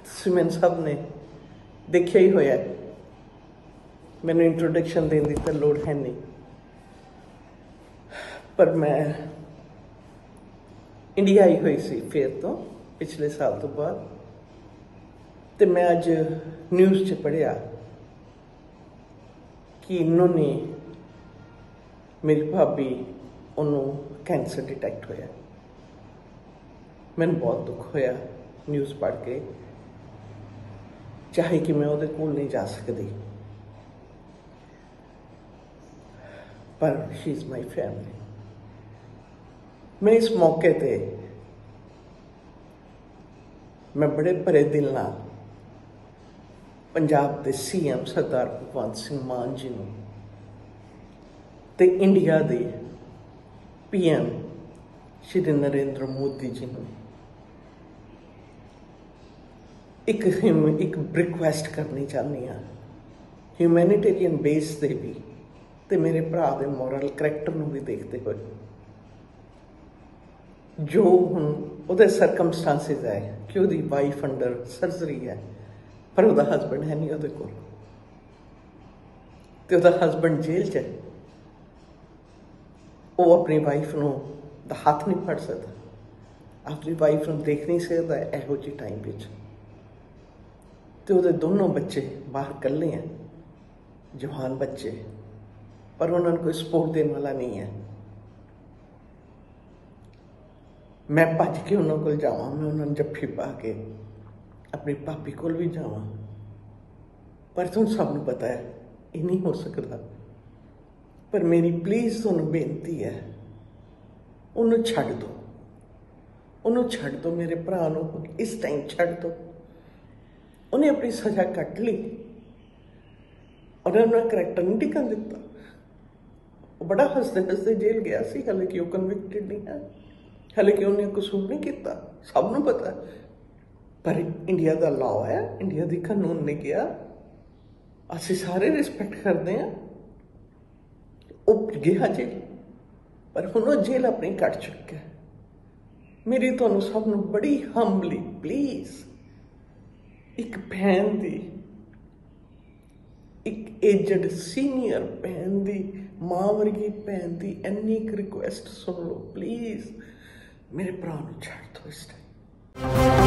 सिमन साहब ने देखिया ही होया, मैंने इंट्रोडक्शन देने की तो लोड़ है नहीं, पर मैं इंडिया आई हुई सी फिर तो पिछले साल तो बाद, तो मैं अज न्यूज़ च पढ़िया कि इन्होंने मेरी भाभी उन्होंने कैंसर डिटेक्ट होया। मैंने बहुत दुख होया न्यूज़ पढ़ के, चाहे कि मैं उहदे कोल नहीं जा सकती, पर शी इज़ माई फैमिली। मैं इस मौके पे मैं बड़े भरे दिल नाल पंजाब के CM सरदार भगवंत सिंह मान जी नूं ते इंडिया के PM श्री नरेंद्र मोदी जी नूं एक रिक्वेस्ट करनी चाहती हाँ, ह्यूमैनिटेरियन बेस से भी ते मेरे भरा दे मॉरल करैक्टर नूं भी देखते हुए, जो हुण उहदे सरकमस्टांसिस है कि उहदी वाइफ अंडर सर्जरी है, पर उहदा हसबैंड है नहीं उहदे कोल, ते उहदा हसबैंड जेल च है, वो अपनी वाइफ नूं दा हाथ नहीं फड़ सकता, अपनी वाइफ नूं देख नहीं सकता इहो जी टाइम विच, ते उहदे दोनों बच्चे बाहर कल्ले हैं, जवान बच्चे, पर उन्होंने कोई सपोर्ट देने वाला नहीं है। मैं भज के उन्होंने को जावां, मैं उन्होंने जफ्फी पा के अपनी भाभी को भी जावां, पर तुम सबनों पता है ये नहीं हो सकता। पर मेरी प्लीज़ तुहानूं बेनती है, उन्होंने छड्ड दो, उन्होंने छड्ड दो, मेरे भरा नूं इस टाइम छड्ड दो। उन्हें अपनी सज़ा कट ली और उन्हें करैक्टर नहीं टिकन दिता। वो बड़ा हसते हसते जेल गया सी, हाले कि वो कन्विक्टेड नहीं है, हाले कि उन्हें कसूर नहीं किया, सबनों पता। पर इंडिया का लॉ है, इंडिया की कानून ने किया, असी सारे रिस्पैक्ट करते हैं। वो गया जेल, पर हुण वो जेल अपनी कट चुका है। मेरी तुहानूं सबनों बड़ी हम्बली प्लीज़, एक भैन दी, एक एजड सीनियर भैन दी, मां वर्गी भैन दी इन्नी एक रिक्वेस्ट सुन लो प्लीज़, मेरे भरा नूं छड्ड दो इस टाइम।